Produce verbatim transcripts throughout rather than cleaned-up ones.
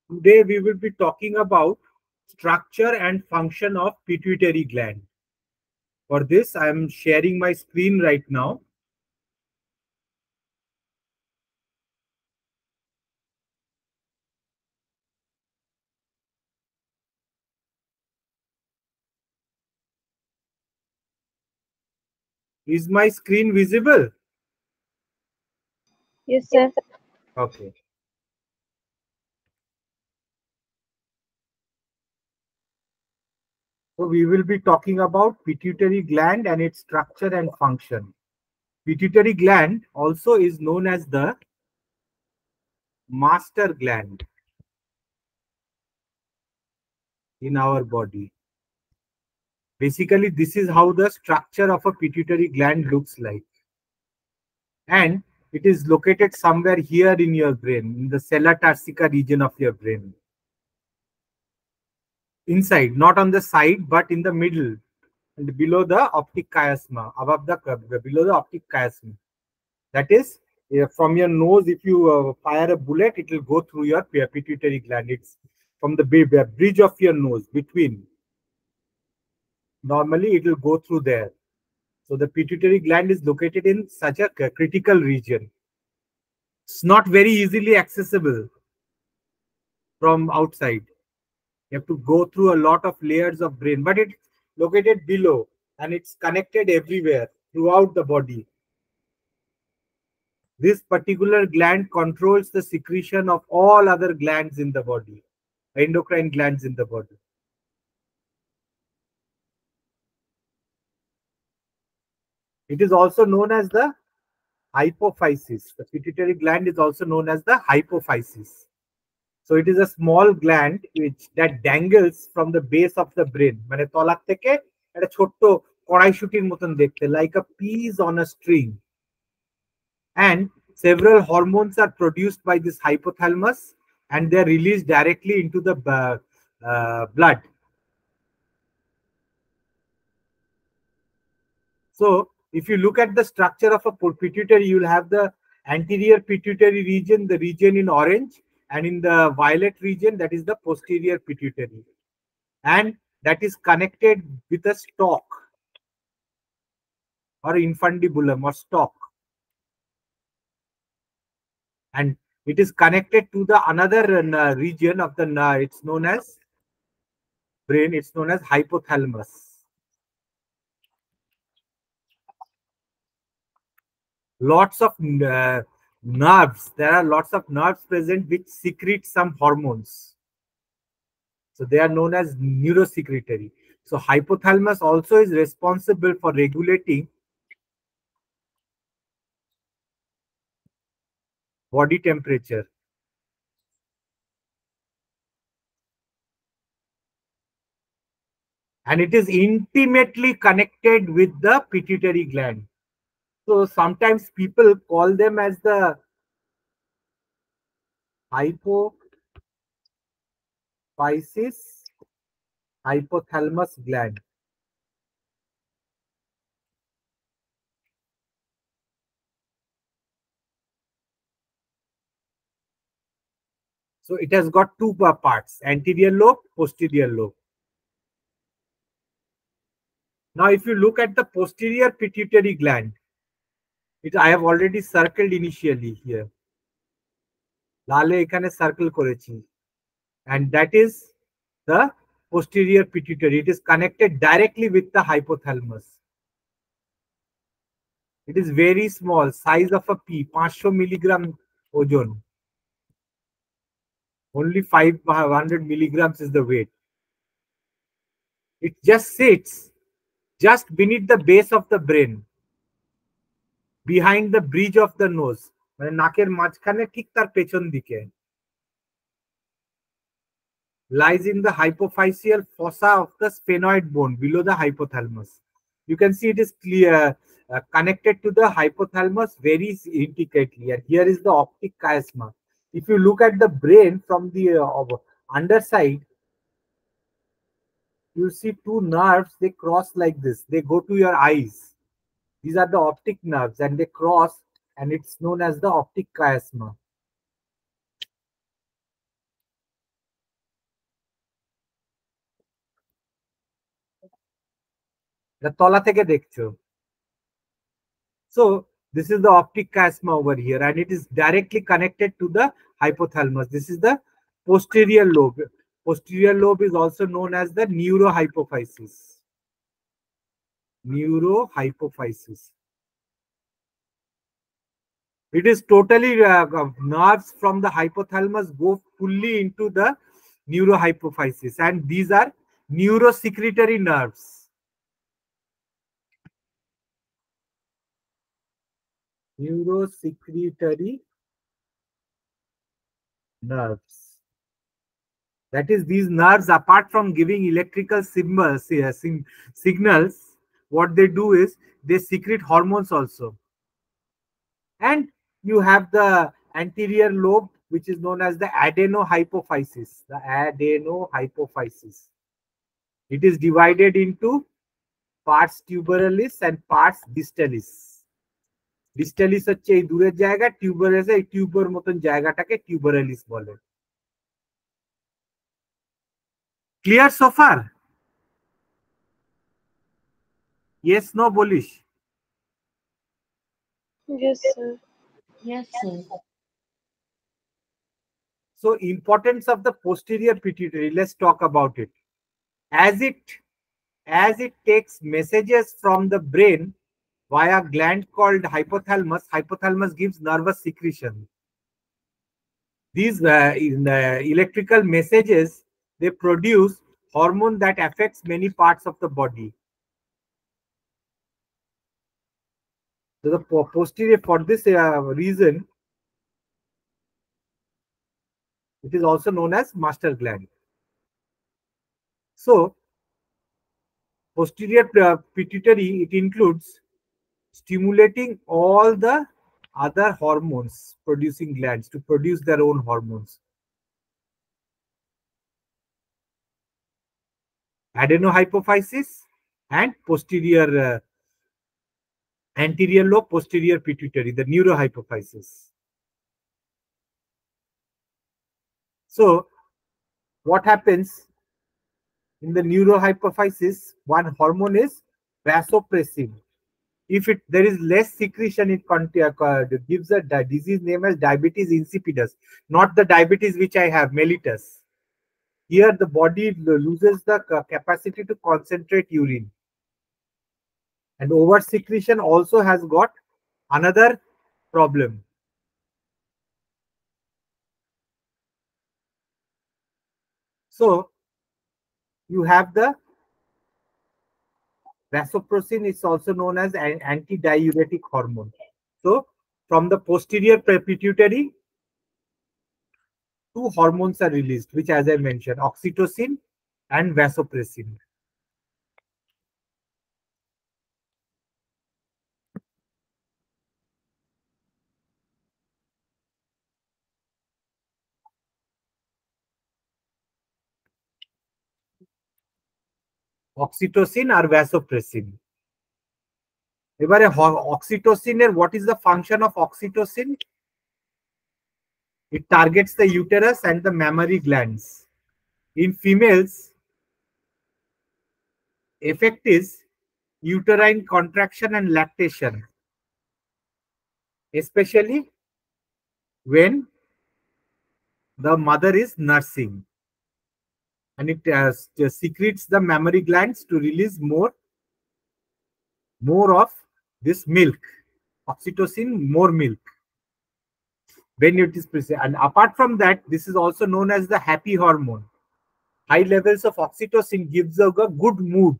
Today we will be talking about structure and function of pituitary gland. For this, I am sharing my screen right now. Is my screen visible? Yes, sir. Okay. So we will be talking about pituitary gland and its structure and function. Pituitary gland also is known as the master gland in our body. Basically, this is how the structure of a pituitary gland looks like. And it is located somewhere here in your brain, in the sella turcica region of your brain. Inside, not on the side, but in the middle and below the optic chiasma, above the below the optic chiasma. That is, uh, from your nose, if you uh, fire a bullet, it will go through your pituitary gland. It's from the bridge of your nose between. Normally, it will go through there. So the pituitary gland is located in such a critical region. It's not very easily accessible from outside. You have to go through a lot of layers of brain, but it's located below and it's connected everywhere throughout the body. This particular gland controls the secretion of all other glands in the body, endocrine glands in the body. It is also known as the hypophysis. The pituitary gland is also known as the hypophysis. So it is a small gland which that dangles from the base of the brain. মানে তলার থেকে একটা ছোট্ট কড়াইশুটির মতন দেখতে, like a peas on a string. And several hormones are produced by this hypothalamus and they are released directly into the uh, uh, blood. So if you look at the structure of a pituitary, you will have the anterior pituitary region, the region in orange, and in the violet region, that is the posterior pituitary. And that is connected with a stalk or infundibulum or stalk. And it is connected to the another uh, region of the nerve. It's known as brain. It's known as hypothalamus. Lots of uh, nerves. There are lots of nerves present which secrete some hormones. So they are known as neurosecretory. So hypothalamus also is responsible for regulating body temperature. And it is intimately connected with the pituitary gland. So sometimes people call them as the hypophysis hypothalamus gland. So it has got two parts, anterior lobe, posterior lobe. Now if you look at the posterior pituitary gland, it I have already circled initially here. লালে এখানে circle করেছি. And that is the posterior pituitary. It is connected directly with the hypothalamus. It is very small, size of a pea, five hundred milligram ojon. Only five hundred milligrams is the weight. It just sits just beneath the base of the brain, behind the bridge of the nose. মানে নাকের মাঝখানে ঠিক তার পেছন দিকে. Lies in the hypophyseal fossa of the sphenoid bone below the hypothalamus. You can see it is clear uh, connected to the hypothalamus very intricately. And here is the optic chiasma. If you look at the brain from the uh, underside, you see two nerves, they cross like this. They go to your eyes. These are the optic nerves and they cross and it's known as the optic chiasma. The তলা থেকে দেখছো. So this is the optic chiasma over here, and it is directly connected to the hypothalamus. This is the posterior lobe. Posterior lobe is also known as the neurohypophysis. Neurohypophysis. It is totally uh, nerves from the hypothalamus go fully into the neurohypophysis, and these are neurosecretory nerves. Neurosecretory nerves. That is, these nerves, apart from giving electrical signals, uh, signals, what they do is they secrete hormones also. And you have the anterior lobe, which is known as the adenohypophysis. The adenohypophysis. It is divided into parts tuberalis and parts distalis. Distalis হচ্ছে এই দূরের জায়গা, tuberous এই টিউবের মতন জায়গাটাকে tuberalis বলে. Clear so far? Yes, no, bolish. Yes, sir. Yes, sir. So, importance of the posterior pituitary, let's talk about it. As it as it takes messages from the brain via a gland called hypothalamus, hypothalamus gives nervous secretion. These uh, in, uh, electrical messages, they produce hormone that affects many parts of the body. So the posterior, for this uh, reason, it is also known as master gland. So posterior uh, pituitary, it includes stimulating all the other hormones producing glands to produce their own hormones. Adenohypophysis and posterior uh, anterior lobe, posterior pituitary, the neurohypophysis. So what happens in the neurohypophysis? One hormone is vasopressin. If it there is less secretion, it uh, gives a disease name as diabetes insipidus, not the diabetes which I have, mellitus. Here the body loses the capacity to concentrate urine. And over secretion also has got another problem. So you have the vasopressin, is also known as an antidiuretic hormone. So from the posterior pituitary, two hormones are released, which, as I mentioned, oxytocin and vasopressin. Oxytocin or vasopressin. এবারে oxytocin, what is the function of oxytocin? It targets the uterus and the mammary glands. In females, effect is uterine contraction and lactation, especially when the mother is nursing, and it uh, secretes the mammary glands to release more more of this milk, oxytocin, more milk when it is present. And apart from that, this is also known as the happy hormone. High levels of oxytocin gives a good mood.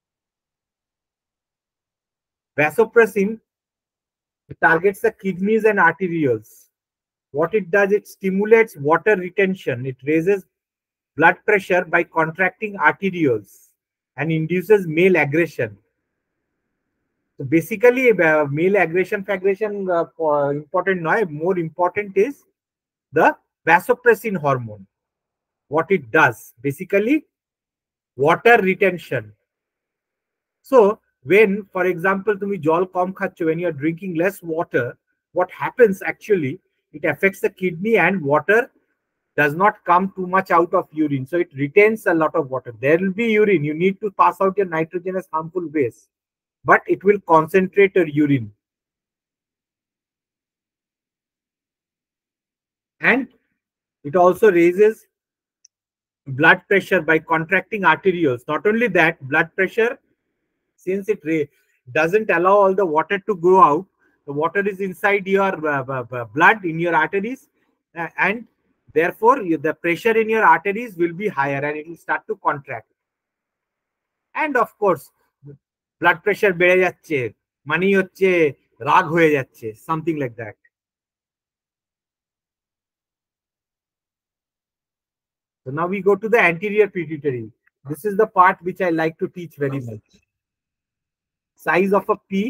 Vasopressin targets the kidneys and arterioles. What it does, it stimulates water retention. It raises blood pressure by contracting arterioles and induces male aggression. So basically, uh, male aggression, aggression uh, important no, more important is the vasopressin hormone. What it does, basically, water retention. So when, for example, tumi jol kom khaccho, when you are drinking less water, what happens actually, it affects the kidney and water does not come too much out of urine. So it retains a lot of water. There will be urine. You need to pass out your nitrogenous harmful waste, but it will concentrate your urine. And it also raises blood pressure by contracting arterioles. Not only that, blood pressure, since it doesn't allow all the water to go out, the water is inside your uh, uh, blood in your arteries, uh, and therefore the pressure in your arteries will be higher and it will start to contract. And of course, blood pressure বেড়ে যাচ্ছে মানেই হচ্ছে রাগ হয়ে যাচ্ছে, something like that. So now we go to the anterior pituitary. This is the part which I like to teach very much. Size of a pea.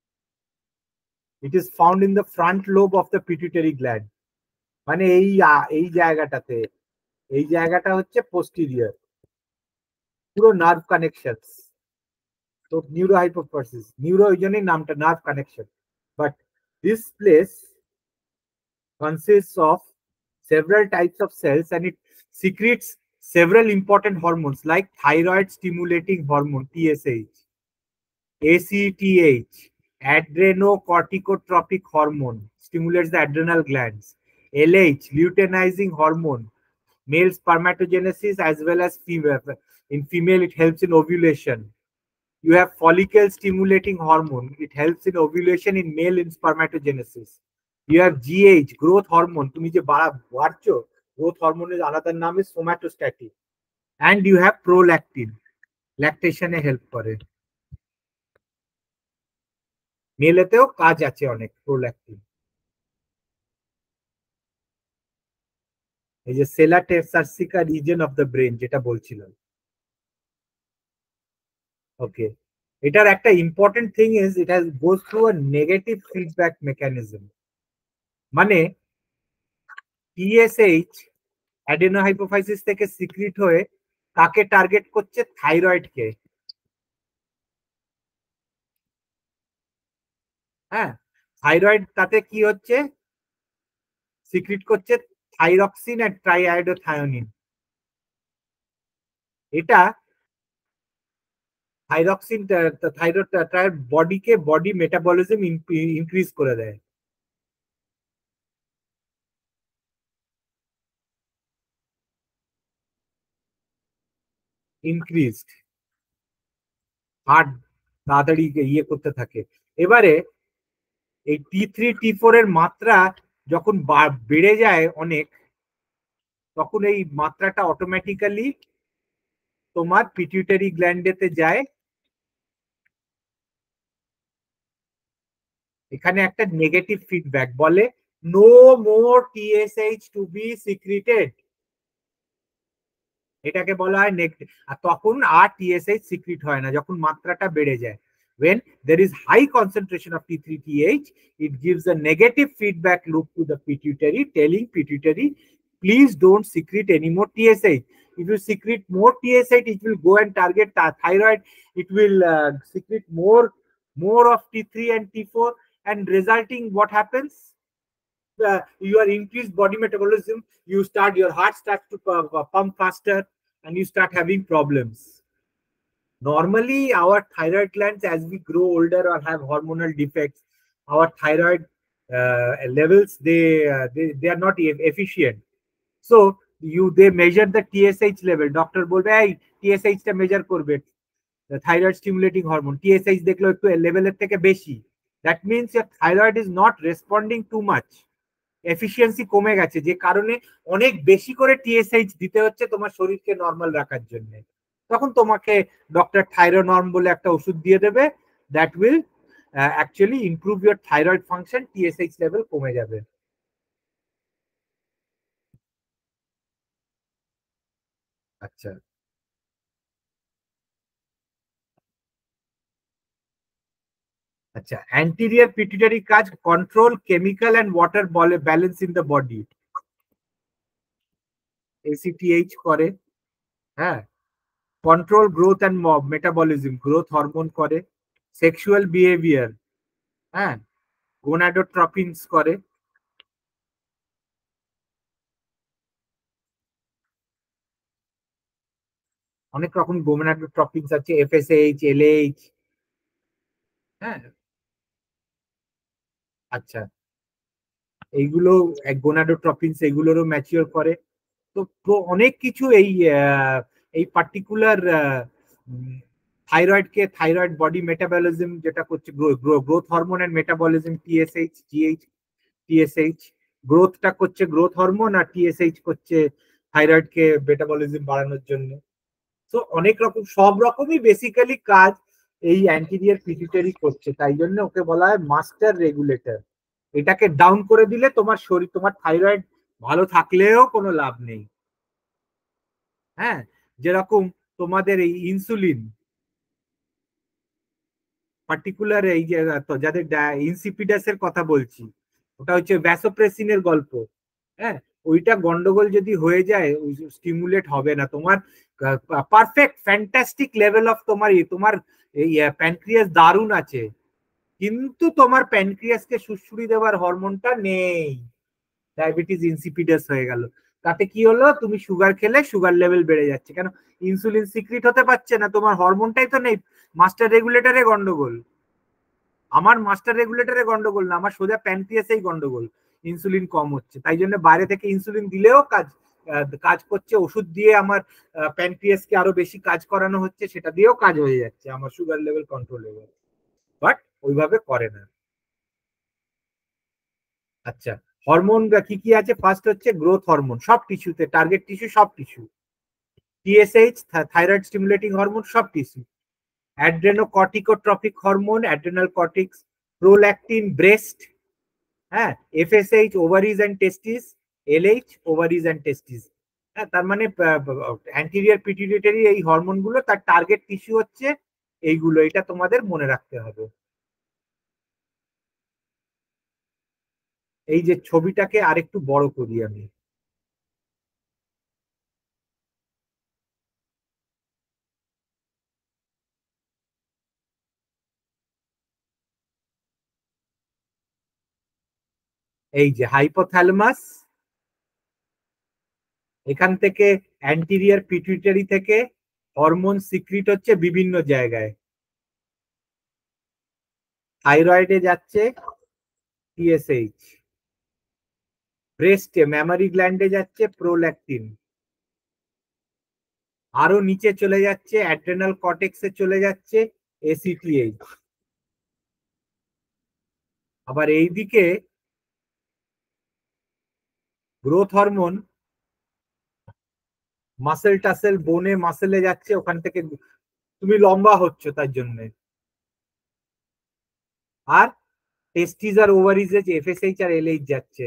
It is found in the front lobe of the pituitary gland. মানে এই এই জায়গাটাতে, এই জায়গাটা হচ্ছে posterior, পুরো nerve connections. So neurohypophysis, neuro ওই জন্যই নামটা, nerve connection. But this place consists of several types of cells and it secretes several important hormones like thyroid stimulating hormone T S H, A C T H, adrenocorticotropic hormone, stimulates the adrenal glands, L H, luteinizing hormone, male spermatogenesis as well as female. In female, it helps in ovulation. You have follicle stimulating hormone. It helps in ovulation in male in spermatogenesis. You have G H, growth hormone. তুমি যে বাড়ছো, growth hormone এর আলাদা নাম is somatostatin. And you have prolactin. Lactation A help করে. মেলেতেও কাজ আছে অনেক prolactin. এই যে সেলা টেসার্সিকা region of the brain যেটা বলছিলাম. Okay. এটার একটা important thing is it has goes through a negative feedback mechanism. মানে T S H adenohypophysis থেকে সিক্রিট হয়ে কাকে টার্গেট করছে? থাইরয়েডকে। হ্যাঁ, থাইরয়েড তাতে কি হচ্ছে? সিক্রিট করছে থাইরক্সিন আর ট্রাইআয়োডোথায়োনিন। এটা থাইরক্সিন থাইরয়েড ট্রাইড বডিকে বডি মেটাবলিজম ইনক্রিজ করে দেয়। ইনক্রিজড হার্ট তাড়াতাড়ি ইয়ে করতে থাকে। এবারে এই টি থ্রি টি ফোর এর মাত্রা যখন বেড়ে যায় অনেক, তখন এই মাত্রাটা অটোমেটিক্যালি তোমার পিটিউটারি গ্ল্যান্ডেতে যায়। এখানে একটা নেগেটিভ ফিডব্যাক বলে no more TSH to be secreted, এটাকে বলা হয় নেগেটিভ। আর তখন আর টিএসএইচ সিক্রিট হয় না যখন মাত্রাটা বেড়ে যায়। When there is high concentration of T three T H, it gives a negative feedback loop to the pituitary, telling pituitary, please don't secrete any more T S H. If you secrete more T S H, it will go and target the thyroid. It will uh, secrete more, more of T three and T four, and resulting what happens? Uh, your increased body metabolism, you start, your heart starts to uh, pump faster, and you start having problems. Normally, our thyroid glands, as we grow older or have hormonal defects, our thyroid uh, levels, they, uh, they they are not efficient. So you they measure the T S H level. Doctor বলবে এই T S H টা measure করবে, the thyroid stimulating hormone T S H দেখলো একটু লেভেলের থেকে বেশি, that means your thyroid is not responding too much, efficiency কমে গেছে, যে কারণে অনেক বেশি করে T S H দিতে হচ্ছে তোমার শরীরকে নরমাল রাখার জন্য। তখন তোমাকে ডক্টর থাইরোনর্ম বলে একটা ওষুধ দিয়ে দেবে, that will actually improve your thyroid function, T S H level কমে যাবে। আচ্ছা আচ্ছা অ্যান্টিরিয়র পিটুইটারি কাজ control chemical and water balance in the body, A C T H করে। হ্যাঁ, control growth and metabolism, growth hormone করে, sexual behaviour, হ্যাঁ, gonadotropins করে, অনেক রকম গোনাডোট্রপিনস আছে, এফএসএইচ, এলএইচ। হ্যাঁ, আচ্ছা, এইগুলো গোনাডোট্রপিনস এগুলোরও ম্যাচিওর করে। তো তো অনেক কিছু এই আহ, এই পার্টিকুলার থাইরয়েডকে, থাইরয়েড বডি মেটাবলিজম যেটা করছে, growth hormone and metabolism, TSH, GH, TSH, গ্রোথটা করছে গ্রোথ হরমোন, আর টিএসএইচ করছে থাইরয়েডকে মেটাবলিজম বাড়ানোর জন্য। তো অনেক রকম, সব রকমই বেসিক্যালি কাজ এই অ্যান্টিরিয়র পিটুইটারি করছে, তাই জন্য ওকে বলা হয় মাস্টার রেগুলেটর। এটাকে ডাউন করে দিলে তোমার শরীর, তোমার থাইরয়েড ভালো থাকলেও কোনো লাভ নেই। হ্যাঁ, যেরকম তোমাদের এই ইনসুলিন, পার্টিকুলার এই যে তো যাদের ইনসিপিডাস এর কথা বলছি, ওটা হচ্ছে ভ্যাসোপ্রেসিনের গল্প। হ্যাঁ, ওইটা গন্ডগোল যদি হয়ে যায়, ওই স্টিমুলেট হবে না তোমার পারফেক্ট ফ্যান্টাস্টিক লেভেল অফ তোমার তোমার এই প্যানক্রিয়াস দারুণ আছে, কিন্তু তোমার প্যানক্রিয়াসকে সুড়সুড়ি দেওয়ার হরমোনটা নেই, ডায়াবেটিস ইনসিপিডাস হয়ে গেল। তাতে কি হলো, তুমি সুগার খেলে সুগার লেভেল বেড়ে যাচ্ছে, কেন ইনসুলিন সিক্রিট হতে পারছে না, তোমার হরমোনটাই তো নেই। মাস্টার রেগুলেটরে গন্ডগোল, আমার মাস্টার রেগুলেটরে গন্ডগোল না, আমার সোজা প্যানক্রিয়াসেই গন্ডগোল, ইনসুলিন কম হচ্ছে। তাই জন্য বাইরে থেকে ইনসুলিন দিলেও কাজ কাজ করছে, ওষুধ দিয়ে আমার প্যানক্রিয়াসকে আরো বেশি কাজ করানো হচ্ছে, সেটা দিয়েও কাজ হয়ে যাচ্ছে, আমার সুগার লেভেল কন্ট্রোল হয়ে যাচ্ছে, বাট ওইভাবে করে না। আচ্ছা, হরমোন কি কি আছে? ফার্স্ট হচ্ছে গ্রোথ হরমোন, সব টিস্যুতে, টার্গেট টিস্যু, সব tissue. TSH, thyroid stimulating hormone, সব tissue. Adrenocorticotropic hormone, adrenal cortex. Prolactin, breast. হ্যাঁ, FSH, ovaries and testis. LH, ovaries and testis. হ্যাঁ, তার মানে অ্যান্টিরিয়র পিটুইটারি এই হরমোনগুলো, তার টার্গেট টিস্যু হচ্ছে এইগুলো, এটা তোমাদের মনে রাখতে হবে। এই যে ছবিটাকে আরেকটু বড় করি আমি, এই যে হাইপোথ্যালামাস, এখান থেকে অ্যান্টিরিয়র পিটুইটারি থেকে হরমোন সিক্রিট হচ্ছে বিভিন্ন জায়গায়। থাইরয়েডে যাচ্ছে টিএসএইচ, ব্রেস্টে ম্যামারি গ্ল্যান্ডে যাচ্ছে প্রোল্যাকটিন, আরো নিচে চলে যাচ্ছে অ্যাড্রেনাল কর্টেক্সে চলে যাচ্ছে এসিটিএইচ। আবার এইদিকে গ্রোথ হরমোন মাসেল টাসেল, বোনে মাসেলে যাচ্ছে, ওখান থেকে তুমি লম্বা হচ্ছ তার জন্য। আর টেস্টিস আর ওভারিজে যে এফএসএইচ আর এলএইচ যাচ্ছে।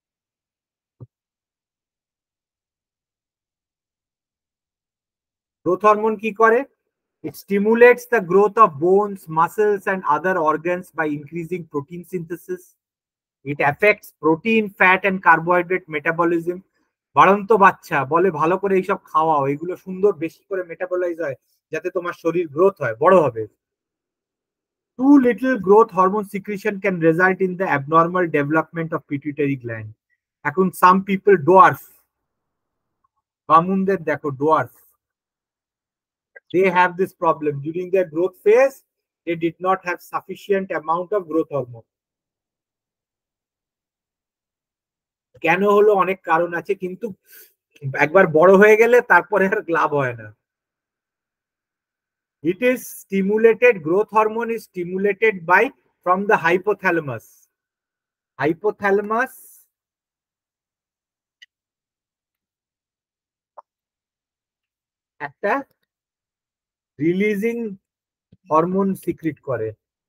গ্রোথ হরমোন কি করে? It stimulates the growth of bones, muscles, and other organs by increasing protein synthesis. It affects protein, fat, and carbohydrate metabolism. বাড়ন্ত বাচ্চা বলে ভালো করে এইসব খাওয়াও, এগুলো সুন্দর বেশি করে মেটাবলাইজ হয়, যাতে তোমার শরীর গ্রোথ হয়, বড় হবে। Too little growth hormone secretion can result in the abnormal development of pituitary gland. এখন some people dwarf, বামুনদের দেখো dwarf, they have this problem during their growth phase, they did not have sufficient amount of growth hormone. কেন হলো, অনেক কারণ আছে, কিন্তু একবার বড় হয়ে গেলে তারপরে আর লাভ হয় না। It is stimulated, growth hormone is stimulated by from the hypothalamus. Hypothalamus একটা রিলিজিং হরমোন সিক্রিট করে।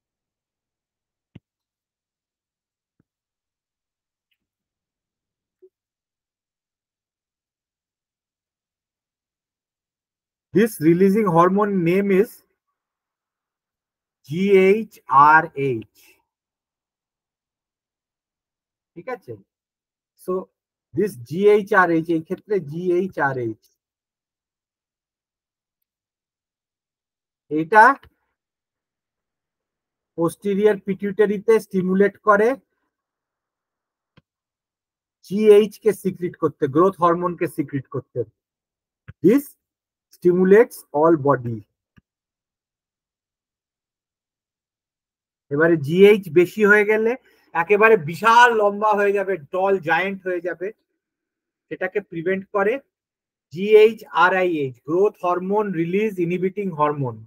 This releasing hormone name is G H R H. ঠিক আছে, so this G H R H, এই ক্ষেত্রে G H R H, এটা posterior পিটুইটারিতে stimulate করে GH কে সিক্রিট করতে, গ্রোথ হরমোনকে সিক্রিট করতে। This stimulates all body. এবারে জিএইচ বেশি হয়ে গেলে একেবারে বিশাল লম্বা হয়ে যাবে, টল জায়েন্ট হয়ে যাবে, সেটাকে প্রিভেন্ট করে জিএইচ আর IH, growth hormone release inhibiting hormone.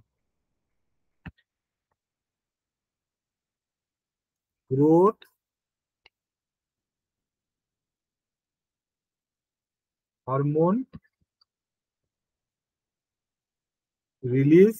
Growth hormone release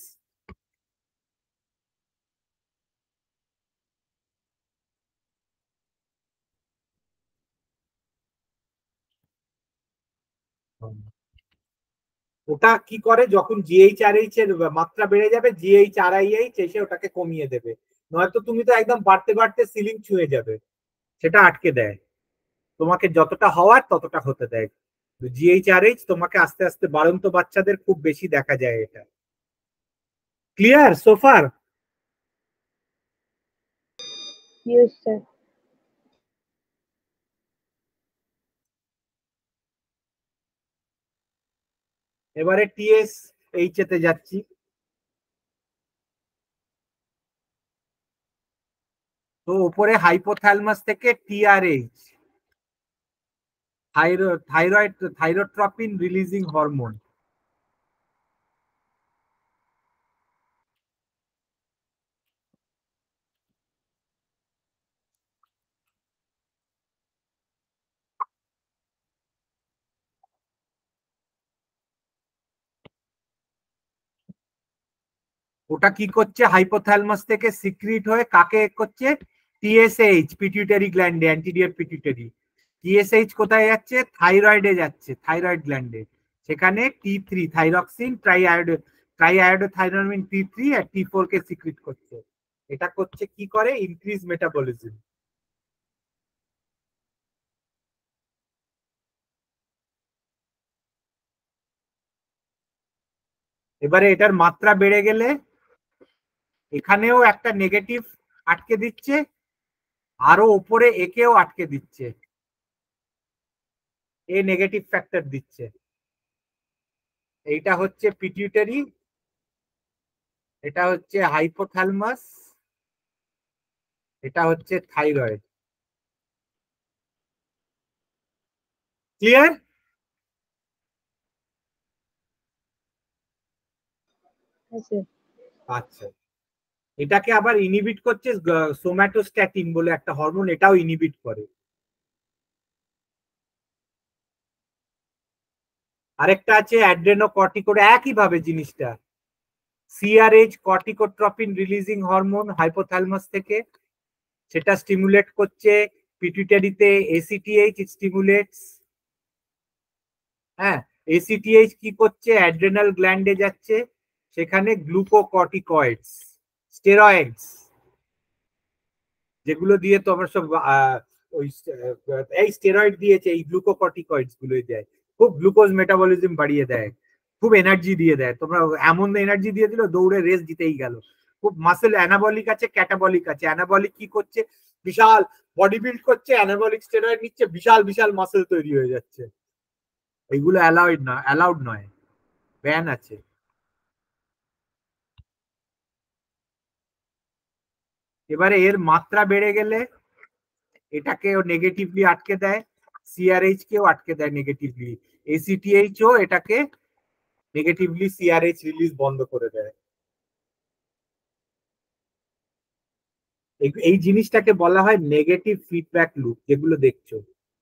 ওটা কি করে, যখন জিএইচআরএইচ এর মাত্রা বেড়ে যাবে, জিএইচআরআইএইচ এসে ওটাকে কমিয়ে দেবে, নয়তো তুমি তো একদম বাড়তে বাড়তে সিলিং ছুঁয়ে যাবে, সেটা আটকে দেয়, তোমাকে যতটা হওয়ার ততটা হতে দেয়। জিএইচআরএইচ তোমাকে আস্তে আস্তে, বাড়ন্ত বাচ্চাদের খুব বেশি দেখা যায় এটা। ক্লিয়ার সোফার? Yes, sir. এবারে টিএস এইচ তে যাচ্ছি। তো উপরে হাইপোথ্যালামাস থেকে TRH, thyroid thyroid thyrotropin releasing hormone. ওটা কি করছে, হাইপোথ্যালামাস থেকে সিক্রিট হয়ে কাকে করছে, টিএসএইচ, পিটিউটারি গ্ল্যান্ডে, অ্যান্টিরিয়র পিটিউটারি। টিএসএইচ কোথায় যাচ্ছে, থাইরয়েডে যাচ্ছে, থাইরয়েড গ্ল্যান্ডে। সেখানে টি থ্রি থাইরক্সিন ট্রাইআয়োডো ট্রাইআয়োডোথাইরমিন টি থ্রি আর টি ফোর কে সিক্রিট করছে। এটা করছে কি করে, ইনক্রিজ মেটাবলিজম। এবারে এটার মাত্রা বেড়ে গেলে এখানেও একটা নেগেটিভ আটকে দিচ্ছে, আরো উপরে একেও আটকে দিচ্ছে, এ নেগেটিভ ফ্যাক্টর দিচ্ছে। এইটা হচ্ছে পিটিউটারি, এটা হচ্ছে হাইপোথ্যালামাস, এটা হচ্ছে থাইরয়েড। ক্লিয়ার? Yes, sir. আচ্ছা, এটাকে আবার ইনহিবিট করছে সোম্যাটোস্ট্যাটিন বলে একটা হরমোন, এটাও ইনহিবিট করে। আরেকটা আছে অ্যাড্রেনোকর্টিকোড, একই ভাবে জিনিসটা, CRH corticotropin releasing hormone hypothalamus থেকে, সেটা স্টিমুলেট করছে পিটুইটারিতে, এসিটিএইচ স্টিমুলেটস। হ্যাঁ, এসিটিএইচ কি করছে, অ্যাড্রেনাল গ্ল্যান্ডে যাচ্ছে, সেখানে গ্লুকোকর্টিকয়েডস, স্টেরয়েডস, যেগুলো দিয়ে তোমার সব ওই এই স্টেরয়েড দিয়েছে, এই গ্লুকোকর্টিকয়েডস গুলো দেয়, খুব গ্লুকোজ মেটাবলিজম বাড়িয়ে দেয়, খুব এনার্জি দিয়ে দেয়, তোমরা এমন এনার্জি দিয়ে দিল দৌড়ে রেস জিতেই গেল। খুব মাসেল অ্যানাবলিক আছে, ক্যাটাবলিক আছে। অ্যানাবলিক কি করছে, বিশাল বডি বিল্ড করছে, অ্যানাবলিক স্টেরয়েড নিচ্ছে, বিশাল বিশাল মাসেল তৈরি হয়ে যাচ্ছে। এগুলো অ্যালাউড না, অ্যালাউড নয়, ব্যান আছে। এবারে এর মাত্রা বেড়ে গেলে এটাকে নেগেটিভলি আটকে দেয়, সিআরএইচ কেও আটকে দেয় নেগেটিভলি, এসিটিএইচ ও এটাকে নেগেটিভলি সিআরএইচ রিলিজ বন্ধ করে দেয়। এই জিনিসটাকে বলা হয় নেগেটিভ ফিডব্যাক লুপ, যেগুলো দেখছো।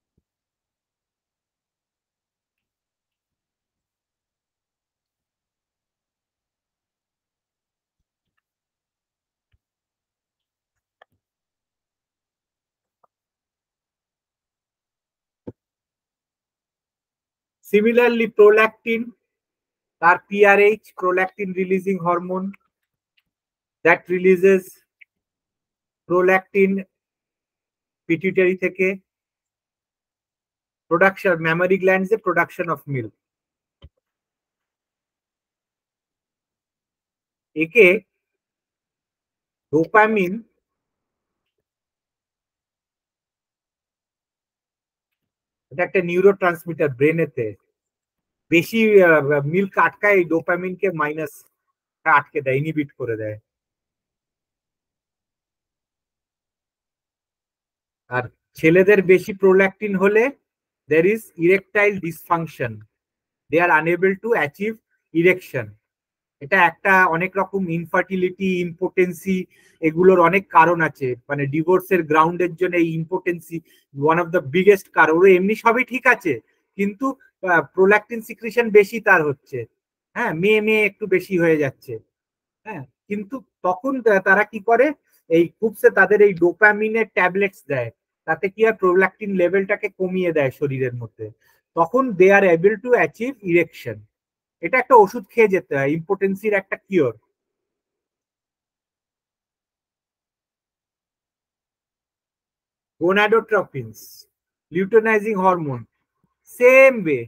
সিমিলারলি প্রোল্যাকটিন, তার PRH, prolactin releasing hormone, that releases prolactin pituitary থেকে, প্রোডাকশন মেমোরি গ্ল্যান্ডস এ প্রোডাকশন অফ মিল্ক। একে ডোপামিন, এটা একটা নিউরো ট্রান্সমিটার ব্রেনেতে, বেশি মিল্ক আটকায় ডোপামিনকে মাইনাস আটকে দেয়, ইনহিবিট করে দেয়। আর ছেলেদের বেশি প্রোল্যাক্টিন হলে there is erectile dysfunction, they are unable to achieve erection। এটা একটা অনেক রকম ইনফার্টিলিটি, ইম্পোটেন্সি, এগুলোর অনেক কারণ আছে, মানে ডিভোর্সের গ্রাউন্ডের জন্য এই impotency one of the biggest কারণ। ওর এমনি সবই ঠিক আছে, কিন্তু প্রোল্যাক্টিন সিক্রিশন বেশি তার হচ্ছে, হ্যাঁ, মেয়ে মেয়ে একটু বেশি হয়ে যাচ্ছে, হ্যাঁ। কিন্তু তখন তারা কি করে, এই খুবসে তাদের এই ডোপামিনের ট্যাবলেটস দেয়, তাতে কি হয় প্রোল্যাক্টিন লেভেলটাকে কমিয়ে দেয় শরীরের মধ্যে, তখন they are able to achieve erection. এটা একটা ওষুধ খেয়ে যেতে হয়, ইম্পোটেন্সির একটা cure. Gonadotropins, luteinizing hormone, same way,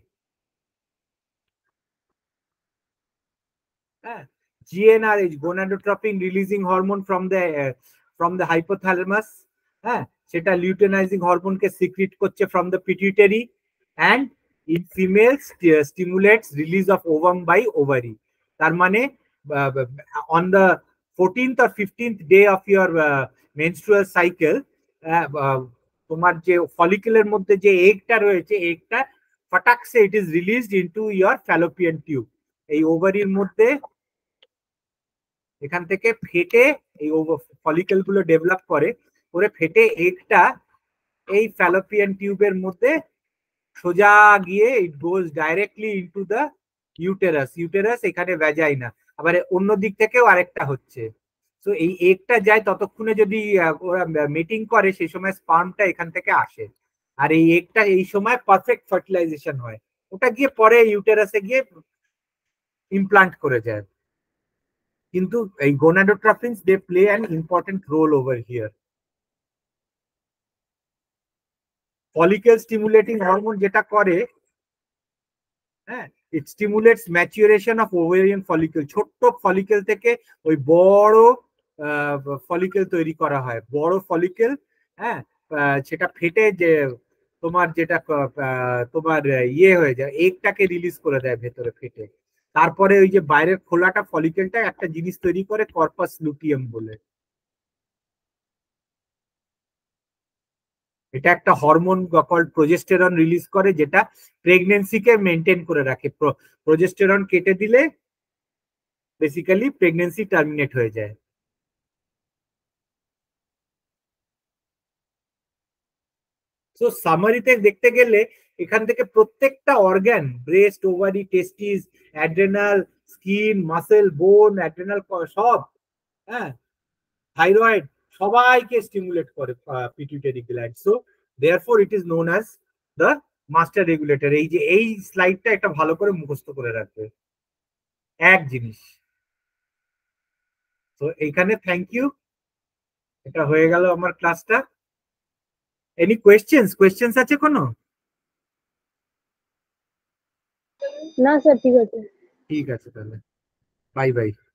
হ্যাঁ। GnRH, gonadotropin releasing hormone from the from the hypothalamus, হ্যাঁ, সেটা লিউটেনাইজিং হরমোনকে সিক্রিট করছে from the pituitary, and in females stimulates release of ovum by ovary. তার মানে on the fourteenth or fifteenth day of your menstrual cycle, তোমার যে ফলিকুলের মধ্যে যে এগটা রয়েছে, এগটা ফটাকসে it is released into your fallopian tube. এই ওভারির মধ্যে এখান থেকে ফেটে এই ফলিকেল গুলো ডেভেলপ করে, করে ফেটে এগটা এই ফ্যালোপিয়ান টিউবের মধ্যে সোজা গিয়ে it goes directly into the uterus. Uterus এখানে ভ্যাজাইনা, আবার অন্য দিক থেকেও আরেকটা হচ্ছে। তো এই এগটা যায়, ততক্ষণে যদি ওরা মিটিং করে সেই সময় স্পার্মটা এখান থেকে আসে, আর এই এগটা এই সময় পারফেক্ট ফার্টিলাইজেশন হয়, ওটা গিয়ে পরে ইউটেরাসে গিয়ে ইমপ্লান্ট করে যায়। কিন্তু এই gonadotropins they play an important role over here. Follicle stimulating hormone যেটা করে, হ্যাঁ, it stimulates maturation of ovarian follicle. ছোট্ট ফলিকেল থেকে ওই বড় ফলিকেল তৈরি করা হয়, বড় ফলিকেল, হ্যাঁ, সেটা ফেটে যে তোমার যেটা তোমার ইয়ে হয়ে যায়, এগটাকে রিলিজ করে দেয় ভেতরে ফেটে, তারপরে ওই যে বাইরের খোলাটা ফলিকেলটা একটা জিনিস তৈরি করে কর্পাস লুটিয়াম বলে। এটা একটা হরমোন কল্ড প্রোজেস্টেরন রিলিজ করে, যেটা প্রেগনেন্সিকে মেনটেন করে রাখে। প্রোজেস্টেরন কেটে দিলে বেসিক্যালি প্রেগনেন্সি টার্মিনেট হয়ে যায়। সো সামারিতে দেখতে গেলে এখান থেকে প্রত্যেকটা organ, breast, ovary, testis, adrenal, skin, muscle, bone, adrenal, সব, হ্যাঁ, থাইরয়েড, সবাইকে স্টিমুলেট করে pituitary gland. So therefore it is known as the master regulator. এই যে এই স্লাইডটা একটা ভালো করে মুখস্থ করে রাখবে, এক জিনিস। তো এইখানে থ্যাংক ইউ, এটা হয়ে গেল আমার ক্লাসটা। এনি কোয়েশ্চেন্স কোয়েশ্চেন্স আছে কোনো? না স্যার, ঠিক আছে। ঠিক আছে তাহলে, বাই বাই।